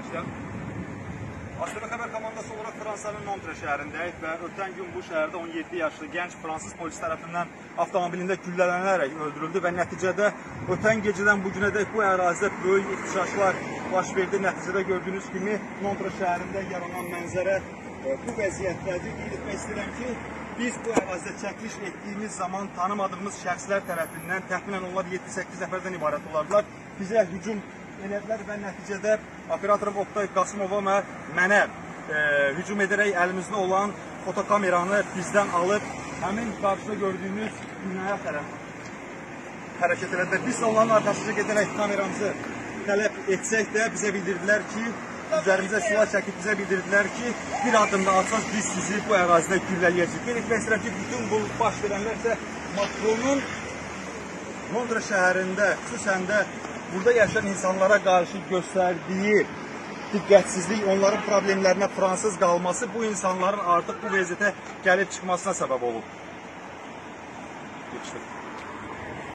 İşte, ATV Xəbər komandası olaraq Fransanın Montre şəhərindəyik və ötən gün bu şəhərdə 17 yaşlı gənc fransız polis tərəfindən avtomobilində güllələnərək öldürüldü və nəticədə ötən gecədən bu günədək bu ərazidə böyük ixtişaşlar baş verdi. Nəticədə gördüyünüz kimi Montre şəhərində yaranan mənzərə bu vəziyyətdədir. Qeyd etmək istəyirəm ki, biz bu ərazidə çəkiliş etdiyimiz zaman tanımadığımız şəxslər tərəfindən təxminən onlar 7-8 nəfərdən ibarət olardılar. Bizə hücum elədilər və nəticədə operatorım Oktay Qasımova və mənə hücum edərək əlimizdə olan fotokameranı bizdən alıb həmin qarşıda gördüyümüz binaya tərəf hərəkət elədilər. Biz onların arxasıca gedərək kameramızı tələb etsək də bizə bildirdilər ki, üzərimizə silah çəkib bizə bildirdilər ki, bir addımda alsaq biz sizi bu ərazidə güllələyəcəyik. Qeyd etmək istəyirəm ki, bütün bu baş verənlər isə Makronun Montre şəhərində, xüsusən də burada yaşayan insanlara qarşı göstərdiyi diqqətsizlik, onların problemlərinə fransız qalması bu insanların artıq bu vəziyyətə gəlib çıxmasına səbəb olub. Geçdik.